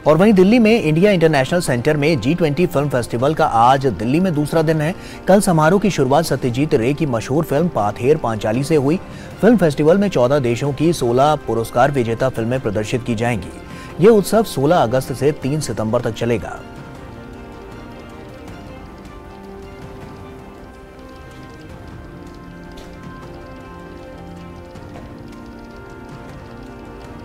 और वहीं दिल्ली में इंडिया इंटरनेशनल सेंटर में G20 फिल्म फेस्टिवल का आज दिल्ली में दूसरा दिन है। कल समारोह की शुरुआत सत्यजीत रे की मशहूर फिल्म पाथेर पांचाली से हुई। फिल्म फेस्टिवल में 14 देशों की 16 पुरस्कार विजेता फिल्में प्रदर्शित की जाएंगी। ये उत्सव 16 अगस्त से 3 सितंबर तक चलेगा।